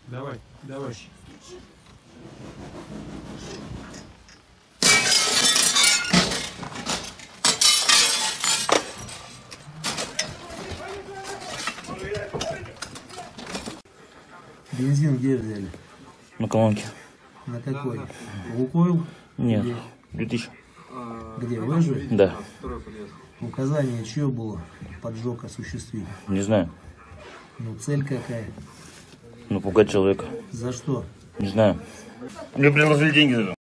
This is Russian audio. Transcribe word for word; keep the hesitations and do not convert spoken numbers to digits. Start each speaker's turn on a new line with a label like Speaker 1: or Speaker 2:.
Speaker 1: Давай, давай.
Speaker 2: Бензин где взяли?
Speaker 3: На колонке.
Speaker 2: На какой? Лукойл?
Speaker 3: Нет,
Speaker 2: Где?
Speaker 3: две тысячи.
Speaker 2: Где? Выжили?
Speaker 3: Да.
Speaker 2: Указание чье было поджог осуществить?
Speaker 3: Не знаю.
Speaker 2: Ну, цель какая?
Speaker 3: Напугать человека.
Speaker 2: За что?
Speaker 3: Не знаю. Мне предложили деньги за это.